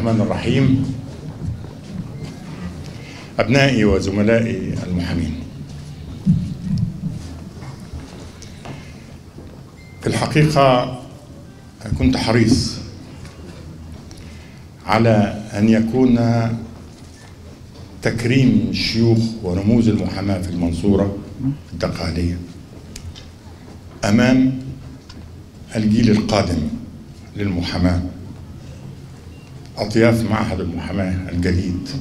الرحمن الرحيم. أبنائي وزملائي المحامين، في الحقيقة كنت حريص على أن يكون تكريم الشيوخ ورموز المحاماة في المنصورة الدقهلية أمام الجيل القادم للمحاماة، أطياف معهد المحاماة الجديد،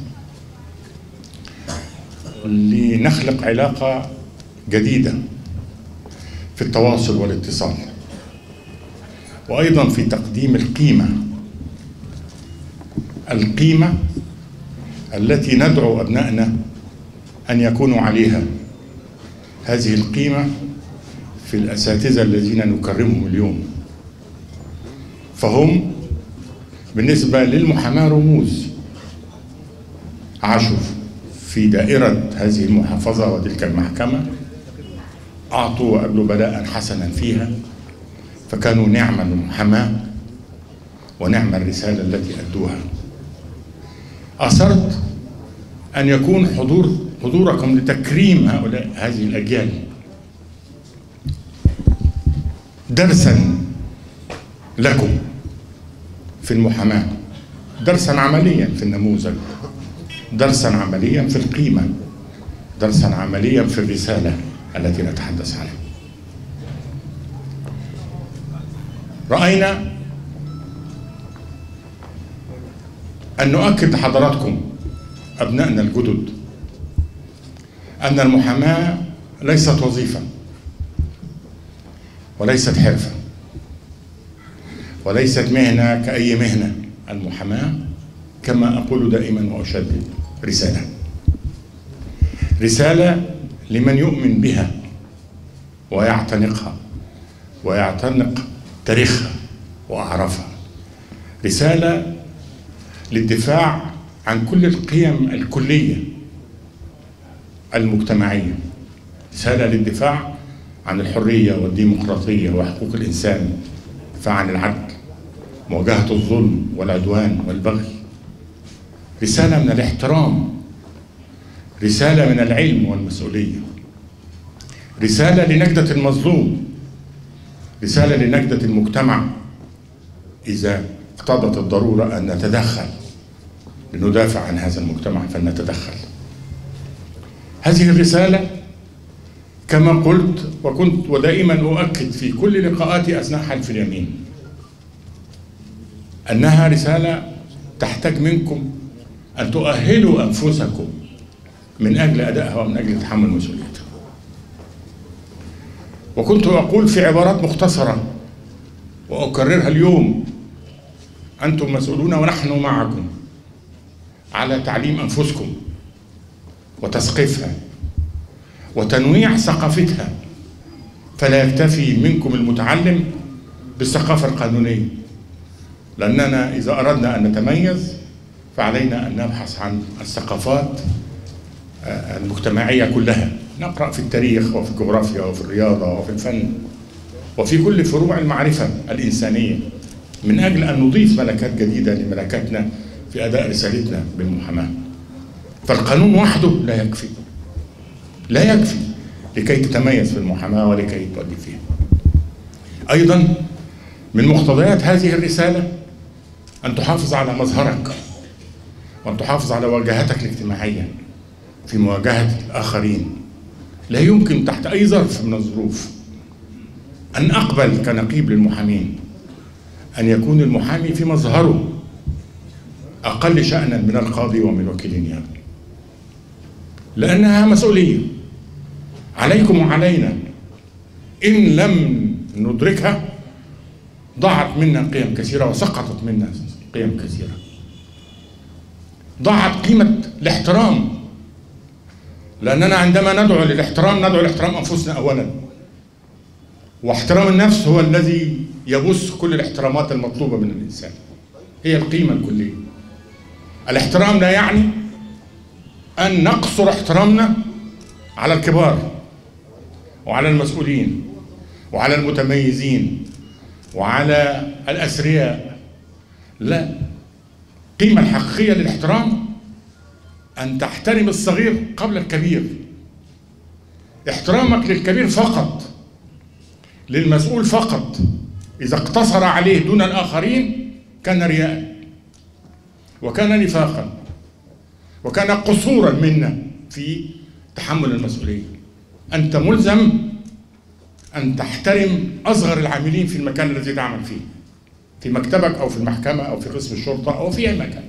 لنخلق علاقة جديدة في التواصل والاتصال، وأيضا في تقديم القيمة التي ندعو أبنائنا أن يكونوا عليها. هذه القيمة في الأساتذة الذين نكرمهم اليوم، فهم بالنسبة للمحاماة رموز عاشوا في دائرة هذه المحافظة وتلك المحكمة، أعطوا وأبلوا بلاء حسنا فيها، فكانوا نعم المحاماة ونعم الرسالة التي أدوها. أصرت أن يكون حضوركم لتكريم هذه الأجيال درسا لكم في المحاماة، درسا عمليا في النموذج، درسا عمليا في القيمة، درسا عمليا في الرسالة التي نتحدث عنها. رأينا أن نؤكد لحضراتكم أبنائنا الجدد أن المحاماة ليست وظيفة وليست حرفة وليست مهنة كأي مهنة. المحاماة كما أقول دائما وأشدد رسالة لمن يؤمن بها ويعتنقها ويعتنق تاريخها وأعرافها، رسالة للدفاع عن كل القيم الكلية المجتمعية، رسالة للدفاع عن الحرية والديمقراطية وحقوق الإنسان، دفاع عن العدل، مواجهة الظلم والعدوان والبغي، رسالة من الاحترام، رسالة من العلم والمسؤولية، رسالة لنجدة المظلوم، رسالة لنجدة المجتمع إذا اقتضت الضرورة أن نتدخل لندافع عن هذا المجتمع فلنتدخل. هذه الرسالة كما قلت وكنت ودائما أؤكد في كل لقاءاتي أثناء حلف اليمين أنها رسالة تحتاج منكم أن تؤهلوا أنفسكم من أجل أدائها ومن أجل تحمل مسؤوليتها. وكنت أقول في عبارات مختصرة وأكررها اليوم: أنتم مسؤولون ونحن معكم على تعليم أنفسكم وتثقيفها وتنويع ثقافتها، فلا يكتفي منكم المتعلم بالثقافة القانونية، لأننا إذا أردنا أن نتميز فعلينا أن نبحث عن الثقافات المجتمعية كلها، نقرأ في التاريخ وفي الجغرافيا وفي الرياضة وفي الفن وفي كل فروع المعرفة الإنسانية، من أجل أن نضيف ملكات جديدة لملكاتنا في أداء رسالتنا بالمحاماة. فالقانون وحده لا يكفي لكي تتميز في المحاماة ولكي تؤدي فيها. أيضا من مقتضيات هذه الرسالة أن تحافظ على مظهرك وأن تحافظ على واجهتك الاجتماعية في مواجهة الآخرين. لا يمكن تحت أي ظرف من الظروف أن أقبل كنقيب للمحامين أن يكون المحامي في مظهره أقل شأنا من القاضي ومن وكيل النيابة، لأنها مسؤولية عليكم وعلينا. إن لم ندركها ضاعت منا قيم كثيرة وسقطت منا قيم كثيرة. ضاعت قيمة الاحترام، لأننا عندما ندعو للاحترام ندعو لاحترام أنفسنا أولا، واحترام النفس هو الذي يبث كل الاحترامات المطلوبة من الإنسان، هي القيمة الكلية. الاحترام لا يعني أن نقصر احترامنا على الكبار وعلى المسؤولين وعلى المتميزين وعلى الأثرياء، لا، القيمة الحقيقية للاحترام أن تحترم الصغير قبل الكبير. احترامك للكبير فقط، للمسؤول فقط، إذا اقتصر عليه دون الآخرين كان رياء وكان نفاقا وكان قصورا منا في تحمل المسؤولية. أنت ملزم أن تحترم أصغر العاملين في المكان الذي تعمل فيه، في مكتبك أو في المحكمة أو في قسم الشرطة أو في أي مكان،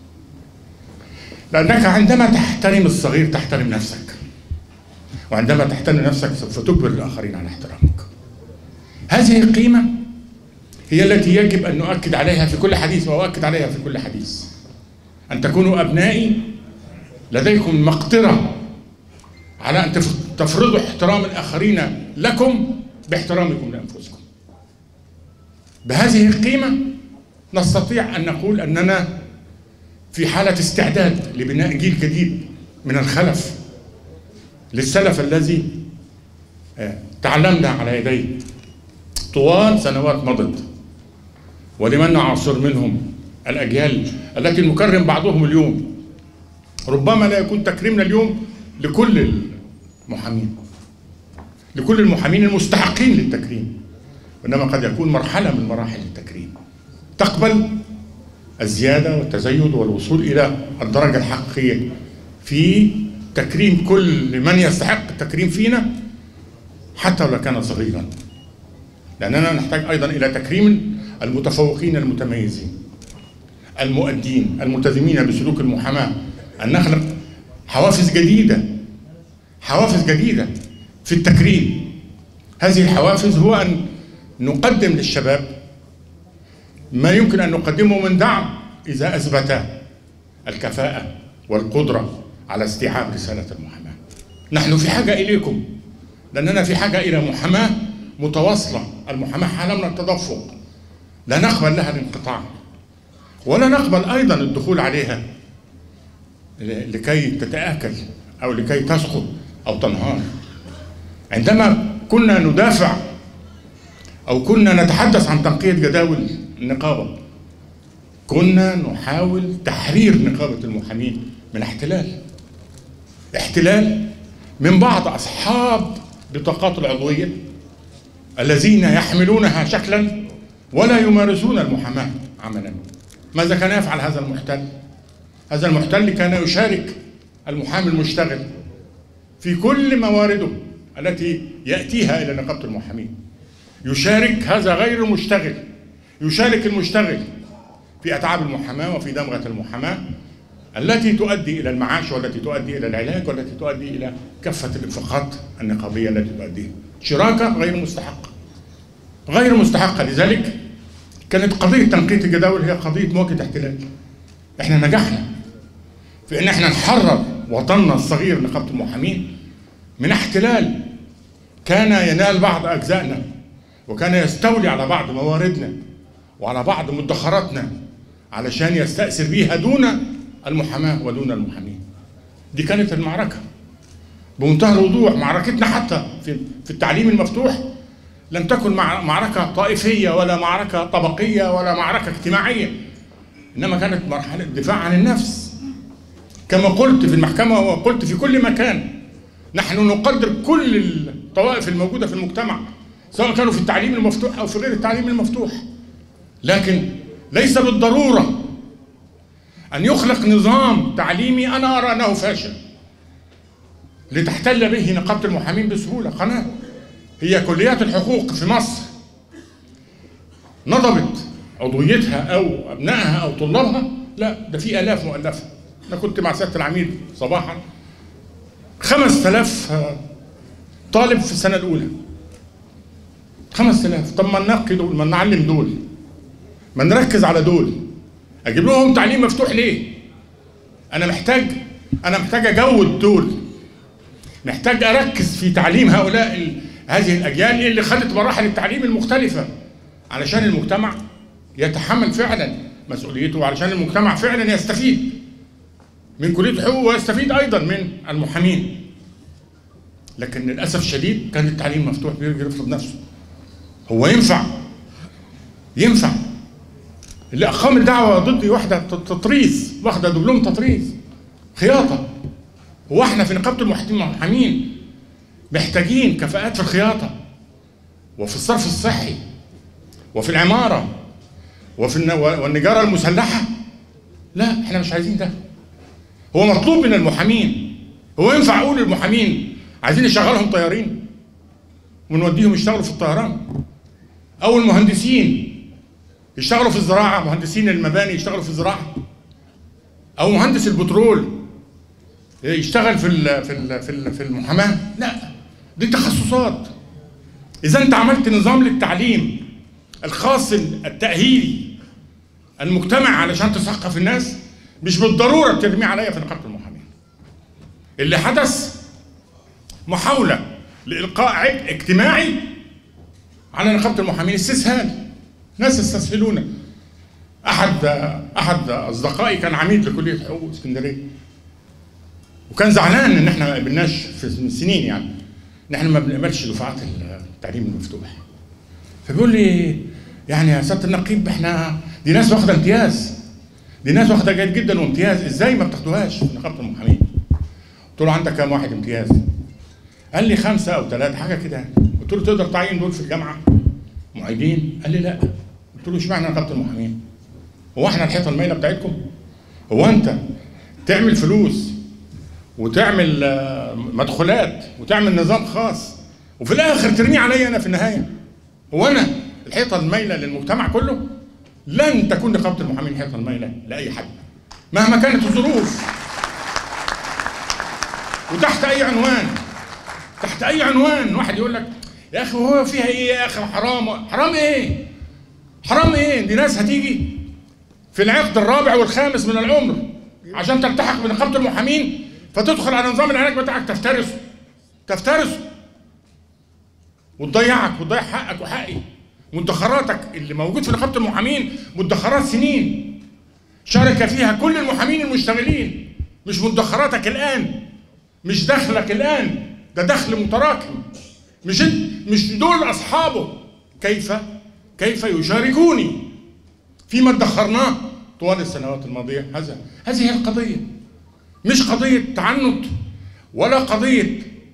لأنك عندما تحترم الصغير تحترم نفسك، وعندما تحترم نفسك سوف تجبر الآخرين على احترامك. هذه القيمة هي التي يجب أن نؤكد عليها في كل حديث، وأؤكد عليها في كل حديث، أن تكونوا أبنائي لديكم مقدرة على أن تفرضوا احترام الآخرين لكم باحترامكم لأنفسكم. بهذه القيمة نستطيع أن نقول أننا في حالة استعداد لبناء جيل جديد من الخلف للسلف الذي تعلمنا على يديه طوال سنوات مضت، ولمن نعاصر منهم الأجيال التي نكرم بعضهم اليوم. ربما لا يكون تكريمنا اليوم لكل المحامين المستحقين للتكريم، وإنما قد يكون مرحلة من مراحل التكريم تقبل الزيادة والتزايد والوصول إلى الدرجة الحقيقية في تكريم كل من يستحق التكريم فينا حتى لو كان صغيرا، لأننا نحتاج أيضا إلى تكريم المتفوقين المتميزين المؤدين الملتزمين بسلوك المحاماة، أن نخلق حوافز جديدة في التكريم. هذه الحوافز هو أن نقدم للشباب ما يمكن أن نقدمه من دعم إذا أثبت الكفاءة والقدرة على استيعاب رسالة المحاماة. نحن في حاجة إليكم، لأننا في حاجة إلى محاماة متواصلة. المحاماة حالة من التدفق لا نقبل لها الانقطاع، ولا نقبل أيضا الدخول عليها لكي تتآكل أو لكي تسقط أو تنهار. عندما كنا ندافع أو كنا نتحدث عن تنقية جداول النقابة، كنا نحاول تحرير نقابة المحامين من احتلال من بعض أصحاب بطاقات العضوية الذين يحملونها شكلا ولا يمارسون المحاماة عملا. ماذا كان يفعل هذا المحتل؟ هذا المحتل كان يشارك المحامي المشتغل في كل موارده التي يأتيها إلى نقابة المحامين. يشارك هذا غير المشتغل، يشارك المشتغل في أتعاب المحاماة وفي دمغة المحاماة التي تؤدي إلى المعاش والتي تؤدي إلى العلاج والتي تؤدي إلى كافة الإنفاقات النقابية التي تؤديها. شراكة غير مستحقة. لذلك كانت قضية تنقية الجداول هي قضية مواجهة احتلال. احنا نجحنا في ان احنا نحرر وطننا الصغير نقابة المحامين من احتلال كان ينال بعض أجزائنا، وكان يستولي على بعض مواردنا وعلى بعض مدخراتنا علشان يستأثر بيها دون المحاماة ودون المحامين. دي كانت المعركة بمنتهى الوضوح. معركتنا حتى في التعليم المفتوح لم تكن معركة طائفية ولا معركة طبقية ولا معركة اجتماعية، إنما كانت مرحلة دفاع عن النفس. كما قلت في المحكمة وقلت في كل مكان، نحن نقدر كل الطوائف الموجودة في المجتمع سواء كانوا في التعليم المفتوح أو في غير التعليم المفتوح، لكن ليس بالضرورة أن يخلق نظام تعليمي أنا أرى أنه فاشل لتحتل به نقابة المحامين بسهولة قناة. هي كليات الحقوق في مصر نضبت عضويتها أو أبنائها أو طلابها؟ لا، ده في آلاف مؤلفة. أنا كنت مع سيادة العميد صباحا 5000 طالب في السنة الأولى. 5000. طب ما ننقي دول، ما نعلم دول، ما نركز على دول، أجيب لهم تعليم مفتوح ليه؟ أنا محتاج أجود دول، محتاج أركز في تعليم هذه الأجيال اللي خدت مراحل التعليم المختلفة علشان المجتمع يتحمل فعلا مسؤوليته، وعلشان المجتمع فعلا يستفيد من كلية الحقوق ويستفيد أيضا من المحامين. لكن للأسف الشديد كان التعليم مفتوح بيرجع يفرض نفسه. هو ينفع اللي اقام الدعوه ضدي واحده تطريز، واخده دبلوم تطريز خياطه. هو احنا في نقابه المحامين محتاجين كفاءات في الخياطه وفي الصرف الصحي وفي العماره والنجاره المسلحه؟ لا، احنا مش عايزين ده. هو مطلوب من المحامين، هو ينفع اقول للمحامين عايزين نشغلهم طيارين ونوديهم يشتغلوا في الطيران؟ او المهندسين يشتغلوا في الزراعه، مهندسين المباني يشتغلوا في الزراعه، او مهندس البترول يشتغل في المحاماه؟ لا، دي تخصصات. اذا انت عملت نظام للتعليم الخاص التاهيلي المجتمع علشان تثقف الناس، مش بالضروره ترميه عليا في نقابه المحامين. اللي حدث محاوله لالقاء عبء اجتماعي على نقابه المحامين، استسهال، ناس استسهلونا. احد اصدقائي كان عميد لكليه حقوق اسكندريه، وكان زعلان ان احنا ما قبلناش من سنين، يعني ان احنا ما بنقبلش دفعات التعليم المفتوح. فبيقول لي يعني يا سياده النقيب، احنا دي ناس واخده امتياز، دي ناس واخده جيد جدا وامتياز، ازاي ما بتاخدوهاش في نقابه المحامين؟ قلت له عندك كام واحد امتياز؟ قال لي 5 أو 3 حاجه كده. قلت له تقدر تعين دول في الجامعه معيدين؟ قال لي لا. قلت له اشمعنى نقابه المحامين؟ هو احنا الحيطه المايله بتاعتكم؟ هو انت تعمل فلوس وتعمل مدخولات وتعمل نظام خاص وفي الاخر ترميه عليا انا في النهايه؟ هو انا الحيطه المايله للمجتمع كله؟ لن تكون نقابه المحامين الحيطه المايله لاي حد مهما كانت الظروف وتحت اي عنوان. تحت اي عنوان واحد يقول لك يا اخي هو فيها ايه يا اخي؟ حرام. حرام ايه؟ حرام ايه؟ دي ناس هتيجي في العقد الرابع والخامس من العمر عشان تلتحق بنقابه المحامين، فتدخل على نظام العلاج بتاعك تفترسه وتضيعك وتضيع حقك وحقي. مدخراتك اللي موجود في نقابه المحامين مدخرات سنين شارك فيها كل المحامين المشتغلين، مش مدخراتك الان، مش دخلك الان، ده دخل متراكم. مش دول اصحابه. كيف يشاركوني فيما ادخرناه طوال السنوات الماضيه؟ هذه هي القضيه، مش قضيه تعنت ولا قضيه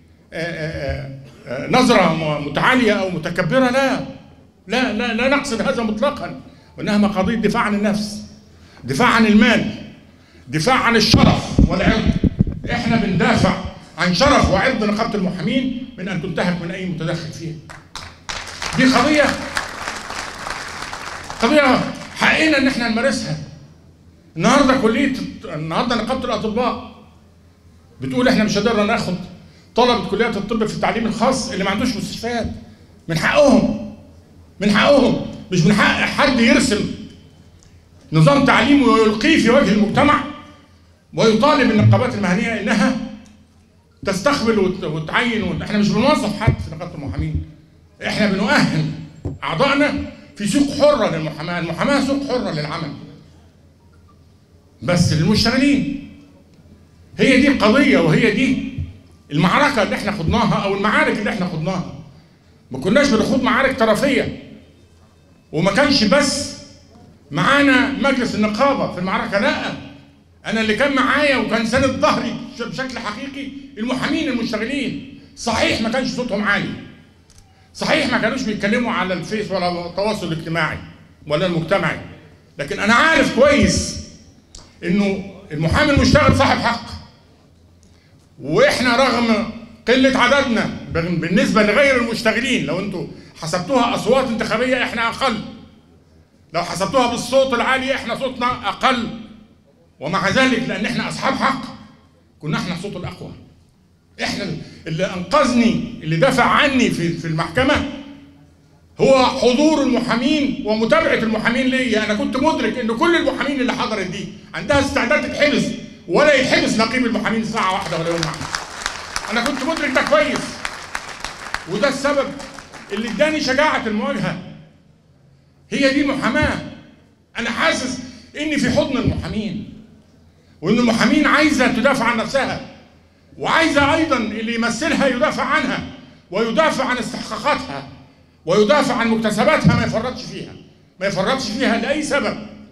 نظره متعاليه او متكبره. لا نقصد هذا مطلقا، وانما قضيه دفاع عن النفس، دفاع عن المال، دفاع عن الشرف والعرض. احنا بندافع عن شرف وعرض نقابه المحامين من ان تنتهك من اي متدخل فيها. دي قضيه حقنا ان احنا نمارسها. النهارده نقابه الاطباء بتقول احنا مش قادرين ناخد طلبه كليات الطب في التعليم الخاص اللي ما عندوش مستشفيات. من حقهم، مش من حق حد يرسم نظام تعليمي ويلقيه في وجه المجتمع ويطالب النقابات المهنيه انها تستقبل وتعين. احنا مش بنوظف حد في نقابه المحامين، احنا بنؤهل اعضائنا في سوق حره للمحاماه. المحاماه سوق حره للعمل بس للمشتغلين. هي دي القضيه وهي دي المعركه اللي احنا خضناها او المعارك اللي احنا خضناها. ما كناش بنخوض معارك طرفيه، وما كانش بس معانا مجلس النقابه في المعركه، لا، انا اللي كان معايا وكان ساند ظهري بشكل حقيقي المحامين المشتغلين. صحيح ما كانش صوتهم عالي، صحيح ما كانوش بيتكلموا على الفيس ولا التواصل الاجتماعي ولا المجتمعي، لكن انا عارف كويس انه المحامي المشتغل صاحب حق. واحنا رغم قله عددنا بالنسبه لغير المشتغلين، لو انتوا حسبتوها اصوات انتخابيه احنا اقل، لو حسبتوها بالصوت العالي احنا صوتنا اقل، ومع ذلك لان احنا اصحاب حق كنا احنا الصوت الاقوى. احنا اللي انقذني، اللي دافع عني في المحكمه هو حضور المحامين ومتابعه المحامين ليا. انا كنت مدرك ان كل المحامين اللي حضرت دي عندها استعداد تتحبس، ولا يتحبس نقيب المحامين ساعه واحده ولا يوم واحد. انا كنت مدرك ده كويس، وده السبب اللي اداني شجاعه المواجهه. هي دي المحاماه. انا حاسس اني في حضن المحامين، وان المحامين عايزه تدافع عن نفسها، وعايزه ايضا اللي يمثلها يدافع عنها ويدافع عن استحقاقاتها ويدافع عن مكتسباتها، ما يفرطش فيها لاي سبب.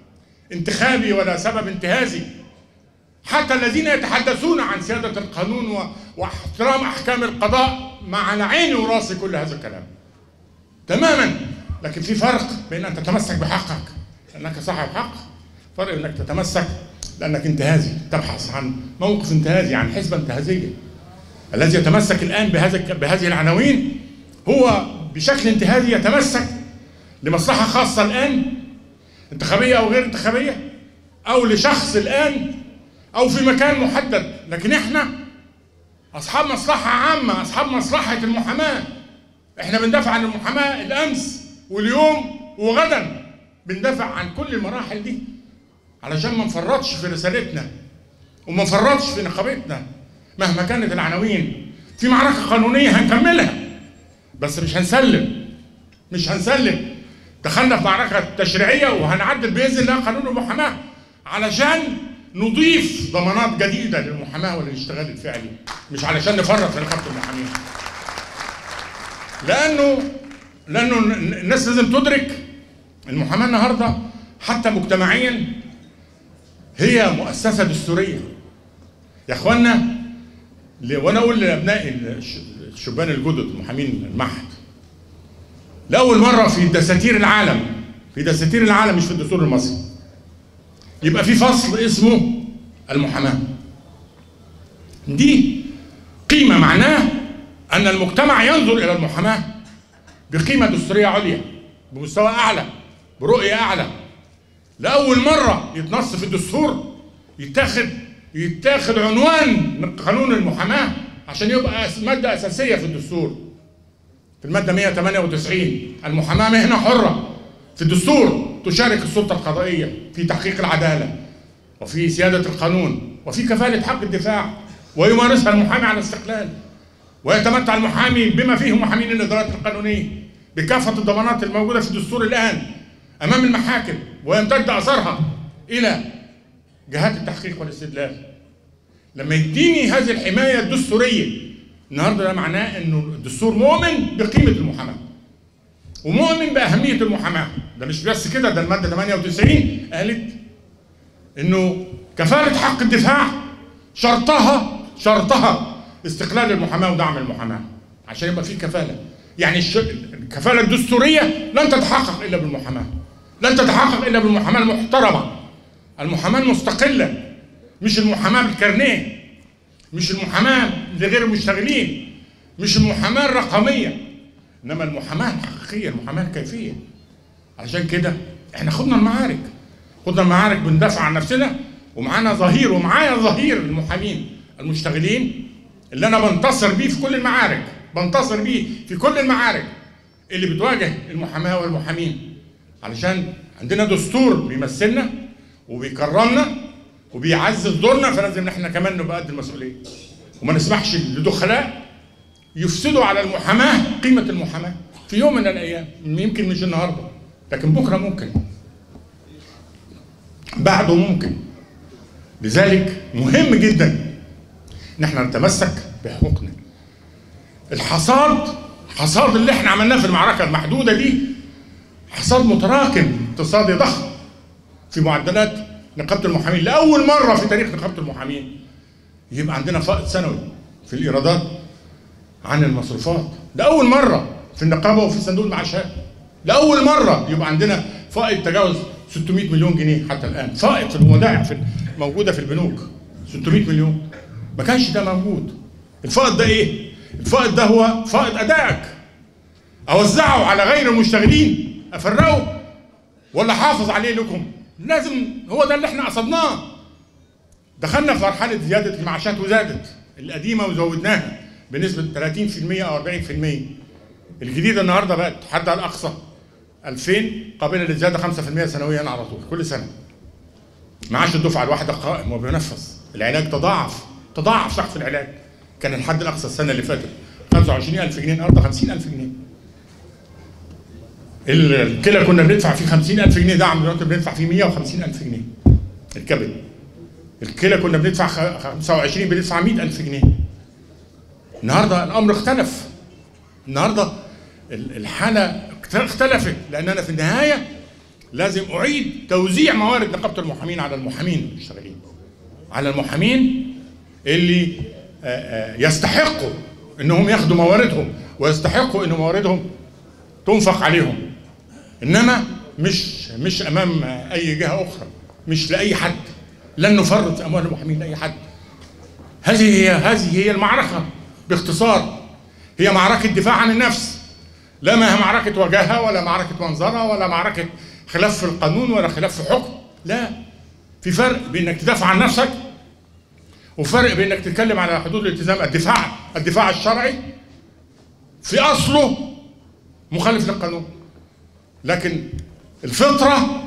انتخابي ولا سبب انتهازي. حتى الذين يتحدثون عن سيادة القانون واحترام أحكام القضاء مع على عيني وراسي كل هذا الكلام تماما، لكن في فرق بين أن تتمسك بحقك لأنك صاحب حق، فرق أنك تتمسك لأنك انتهازي، تبحث عن موقف انتهازي، عن حزبة انتهازية. الذي يتمسك الآن بهذه العناوين هو بشكل انتهازي يتمسك لمصلحة خاصة الآن، انتخابية أو غير انتخابية، أو لشخص الآن، أو في مكان محدد. لكن إحنا أصحاب مصلحة عامة، أصحاب مصلحة المحاماة. إحنا بندافع عن المحاماة الأمس واليوم وغدا، بندافع عن كل المراحل دي علشان ما نفرطش في رسالتنا وما نفرطش في نقابتنا مهما كانت العناوين. في معركة قانونية هنكملها، بس مش هنسلم. دخلنا في معركة تشريعية وهنعدل بإذن الله قانون المحاماة علشان نضيف ضمانات جديدة للمحاماة وللاشتغال الفعلي، مش علشان نفرط في نقابة المحامين. لأنه الناس لازم تدرك المحاماة النهارده حتى مجتمعيا هي مؤسسة دستورية. يا اخوانا، وانا اقول لابنائي الشبان الجدد المحامين المعهد، لأول مرة في دساتير العالم، مش في الدستور المصري، يبقى في فصل اسمه المحاماة. دي قيمة معناه أن المجتمع ينظر إلى المحاماة بقيمة دستورية عليا، بمستوى أعلى، برؤية أعلى. لأول مرة يتنص في الدستور يتاخد عنوان قانون المحاماة عشان يبقى مادة أساسية في الدستور. في المادة 198 المحاماة مهنة حرة في الدستور تشارك السلطة القضائية في تحقيق العدالة وفي سيادة القانون وفي كفالة حق الدفاع، ويمارسها المحامي على استقلال، ويتمتع المحامي بما فيه محامين الإدارات القانونية بكافة الضمانات الموجودة في الدستور الآن أمام المحاكم، ويمتد أثرها إلى جهات التحقيق والاستدلال. لما يديني هذه الحماية الدستورية النهارده، ده معناه انه الدستور مؤمن بقيمة المحاماة ومؤمن بأهمية المحاماة. ده مش بس كده، ده المادة 98 قالت انه كفالة حق الدفاع شرطها استقلال المحاماة ودعم المحاماة عشان يبقى في كفالة. يعني الكفالة الدستورية لن تتحقق إلا بالمحاماة، لن تتحقق إلا بالمحاماة المحترمة، المحاماة المستقلة، مش المحاماة بالكارنيه، مش المحاماة لغير المشتغلين، مش المحاماة الرقمية، إنما المحاماة الحقيقية، المحاماة الكيفية. عشان كده إحنا خدنا المعارك بندافع عن نفسنا، ومعانا ظهير، ومعايا ظهير المحامين المشتغلين اللي أنا بنتصر بيه في كل المعارك اللي بتواجه المحاماة والمحامين، علشان عندنا دستور بيمثلنا وبيكرمنا وبيعزز دورنا، فلازم احنا كمان نبقى قد المسؤوليه، وما نسمحش لدخلاء يفسدوا على المحاماه قيمه المحاماه في يوم من الايام. يمكن مش النهارده، لكن بكره ممكن، بعده ممكن. لذلك مهم جدا ان احنا نتمسك بحقوقنا. الحصاد اللي احنا عملناه في المعركه المحدوده دي حصاد متراكم اقتصادي ضخم في معدلات نقابة المحامين. لأول مرة في تاريخ نقابة المحامين يبقى عندنا فائض سنوي في الإيرادات عن المصروفات. لأول مرة في النقابة وفي صندوق المعاشات. لأول مرة يبقى عندنا فائض تجاوز 600 مليون جنيه حتى الآن. فائض في الودائع موجودة في البنوك 600 مليون. ما كانش ده موجود. الفائض ده إيه؟ الفائض ده هو فائض أدائك. أوزعه على غير المشتغلين، أفرقه، ولا حافظ عليه لكم؟ لازم هو ده اللي احنا قصدناه. دخلنا في مرحله زياده المعاشات وزادت القديمه وزودناها بنسبه 30% او 40%. الجديده النهارده بقت حدها الاقصى 2000 قابله للزياده 5% سنويا على طول كل سنه. معاش الدفعه الواحده قائم وبينفذ. العلاج تضاعف سقف العلاج. كان الحد الاقصى السنه اللي فاتت 25000 جنيه، النهارده 50000 جنيه. الكلى كنا بندفع فيه 50000 جنيه دعم، دلوقتي بندفع فيه 150000 جنيه. الكبد الكلى كنا بندفع 25، بندفع 100000 جنيه. النهارده الامر اختلف. النهارده الحاله اختلفت، لاننا في النهايه لازم اعيد توزيع موارد نقابه المحامين على المحامين المشتغلين، على المحامين اللي يستحقوا انهم ياخدوا مواردهم ويستحقوا ان مواردهم تنفق عليهم، انما مش امام اي جهه اخرى، مش لاي حد. لن نفرط اموال المحامين لاي حد. هذه هي المعركه باختصار، هي معركه دفاع عن النفس، لا ما هي معركه وجاهه ولا معركه منظره ولا معركه خلاف في القانون ولا خلاف في حكم، لا. في فرق بين انك تدافع عن نفسك وفرق بين انك تتكلم على حدود الالتزام. الدفاع الشرعي في اصله مخالف للقانون، لكن الفطره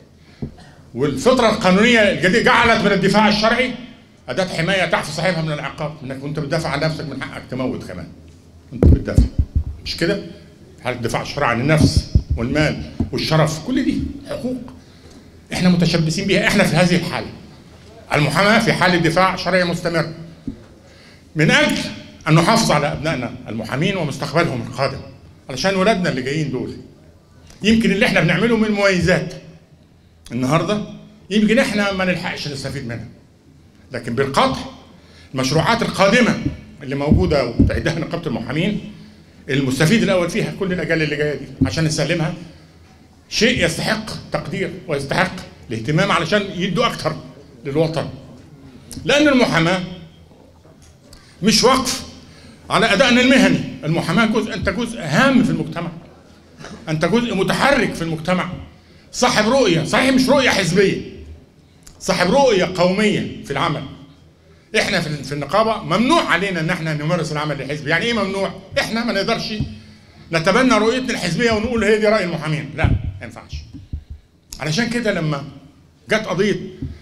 والفطره القانونيه الجديده جعلت من الدفاع الشرعي اداه حمايه تعفي صاحبها من العقاب، انك وانت بتدافع عن نفسك من حقك تموت كمان وانت بتدافع، مش كده؟ حاله الدفاع الشرعي عن النفس والمال والشرف، كل دي حقوق احنا متشبثين بها. احنا في هذه الحاله، المحاماه في حاله دفاع شرعي مستمر من اجل ان نحافظ على ابنائنا المحامين ومستقبلهم القادم، علشان ولادنا اللي جايين دول يمكن اللي احنا بنعمله من مميزات النهارده يمكن احنا ما نلحقش نستفيد منها، لكن بالقطع المشروعات القادمه اللي موجوده وبتعدها نقابه المحامين المستفيد الاول فيها كل الاجيال اللي جايه دي عشان نسلمها شيء يستحق تقدير ويستحق الاهتمام علشان يدوا اكتر للوطن. لان المحاماه مش وقف على ادائنا المهني، المحاماه انت جزء هام في المجتمع، انت جزء متحرك في المجتمع، صاحب رؤيه، صحيح مش رؤيه حزبيه، صاحب رؤيه قوميه في العمل. احنا في النقابه ممنوع علينا ان احنا نمارس العمل الحزبي. يعني ايه ممنوع؟ احنا ما نقدرش نتبنى رؤيتنا الحزبيه ونقول هي دي راي المحامين، لا ما ينفعش. علشان كده لما جت قضيه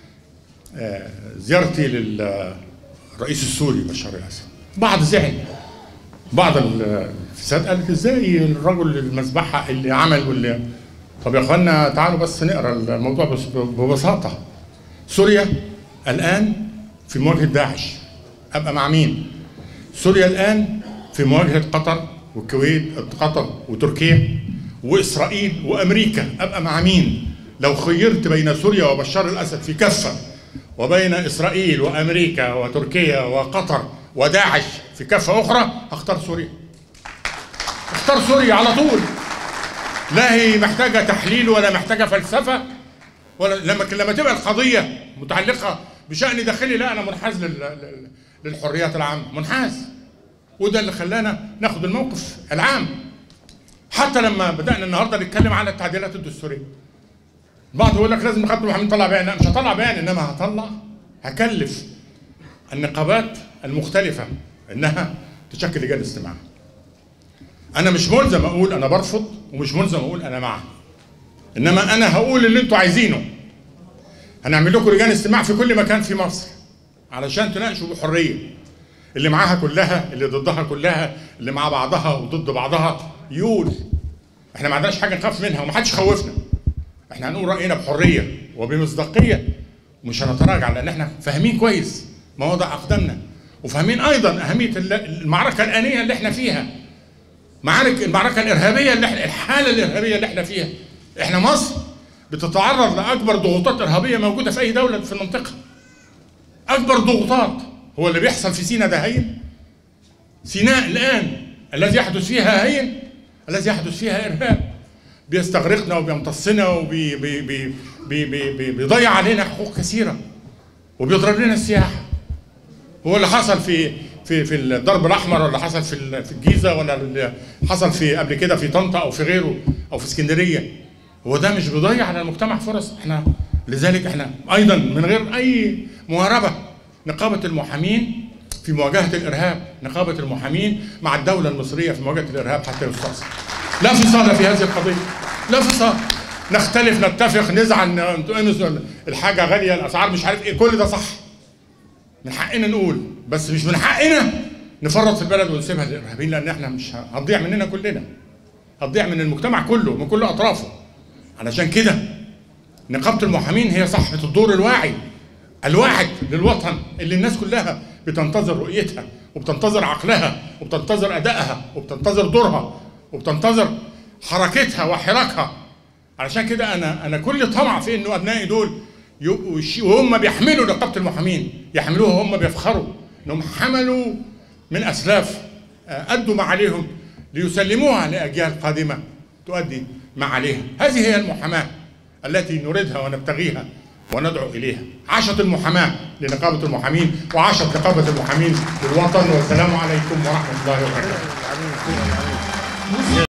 زيارتي للرئيس السوري بشار الاسد، بعض زعل، بعض الفساد قالت ازاي الرجل المذبحه اللي عمل واللي. طب يا اخوانا تعالوا بس نقرا الموضوع ببساطه. سوريا الان في مواجهه داعش، ابقى مع مين؟ سوريا الان في مواجهه قطر والكويت، قطر وتركيا واسرائيل وامريكا، ابقى مع مين؟ لو خيرت بين سوريا وبشار الاسد في كفه وبين اسرائيل وامريكا وتركيا وقطر وداعش في كفه اخرى، هختار سوريا. اختار سوريا على طول، لا هي محتاجه تحليل ولا محتاجه فلسفه ولا لما تبقى القضيه متعلقه بشان داخلي، لا انا منحاز للحريات العامه، منحاز. وده اللي خلانا ناخد الموقف العام. حتى لما بدانا النهارده نتكلم على التعديلات الدستوريه، البعض يقول لك لازم نقابه المحامين نطلع بيان. لا مش هطلع بيان، انما هكلف النقابات المختلفه انها تشكل لجان استماع. انا مش ملزم اقول انا برفض ومش ملزم اقول انا مع، انما انا هقول اللي انتوا عايزينه. هنعمل لكم لجان استماع في كل مكان في مصر علشان تناقشوا بحريه، اللي معاها كلها اللي ضدها كلها، اللي مع بعضها وضد بعضها يقول. احنا ما عندناش حاجه نخاف منها ومحدش خوفنا، احنا هنقول راينا بحريه وبمصداقيه ومش هنتراجع، لان احنا فاهمين كويس مواضع اقدامنا وفاهمين ايضا اهميه المعركه الانيه اللي احنا فيها، المعركه الارهابيه اللي احنا، الحاله الارهابيه اللي احنا فيها. احنا مصر بتتعرض لاكبر ضغوطات ارهابيه موجوده في اي دوله في المنطقه. اكبر ضغوطات هو اللي بيحصل في سيناء، ده هين؟ سيناء الان الذي يحدث فيها هين؟ الذي يحدث فيها ارهاب بيستغرقنا وبيمتصنا وبيضيع علينا حقوق كثيره وبيضرب لنا السياحه. هو اللي حصل في الضرب الاحمر، ولا حصل في الجيزه، ولا اللي حصل في قبل كده في طنطا او في غيره او في اسكندريه، هو ده مش بيضيع على المجتمع فرص؟ احنا لذلك احنا ايضا من غير اي مهاربه نقابه المحامين في مواجهه الارهاب، نقابه المحامين مع الدوله المصريه في مواجهه الارهاب حتى يستأصل. لا فصال في هذه القضيه، لا فصال. نختلف نتفق نزعل انتوا الحاجه غاليه الاسعار مش عارف ايه، كل ده صح، من حقنا نقول، بس مش من حقنا نفرط في البلد ونسيبها للارهابيين، لان احنا مش هتضيع مننا كلنا، هتضيع من المجتمع كله من كل اطرافه. علشان كده نقابه المحامين هي صاحبه الدور الواعد للوطن، اللي الناس كلها بتنتظر رؤيتها وبتنتظر عقلها وبتنتظر ادائها وبتنتظر دورها وبتنتظر حركتها وحراكها علشان كده انا كل طمع في انه ابنائي دول يبقوا وهم بيحملوا نقابه المحامين يحملوها، هم بيفخروا انهم حملوا من اسلاف ادوا ما عليهم ليسلموها لاجيال قادمه تؤدي ما عليها. هذه هي المحاماه التي نريدها ونبتغيها وندعو اليها. عاشت المحاماه لنقابه المحامين، وعاشت نقابه المحامين للوطن، والسلام عليكم ورحمه الله وبركاته.